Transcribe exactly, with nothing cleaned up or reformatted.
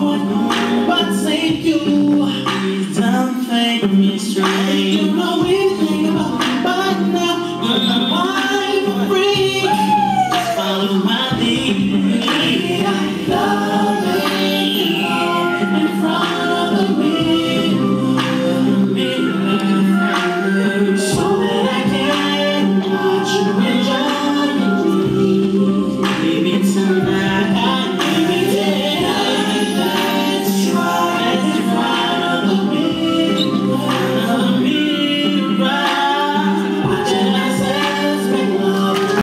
know what saved you. Please don't think me straight. You know anything about me by now. You're my wife, a freak.